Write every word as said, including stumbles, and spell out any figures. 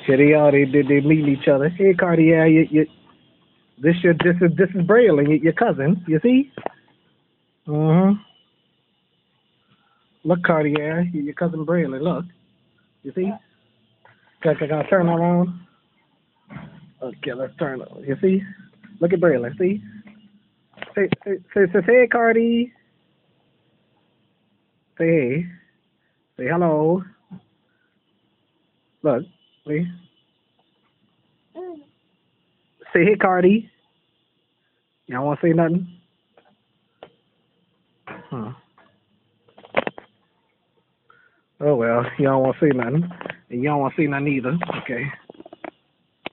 Here they are. They they, they meeting each other. Hey, Cartier, you, you, this your this is this is Braylon, your, your cousin. You see? Uh huh. Look, Cartier, your cousin Braylon. Look. You see? Can, can, can I turn around? Okay, let's turn. You see? Look at Braylon. See? Say say say say, say Cardi. Say hey. Say hello. Look. See? Say hey, Cardi. Y'all want to say nothing? Huh. Oh well, you don't want to say nothing, and you don't want to say nothing either. Okay.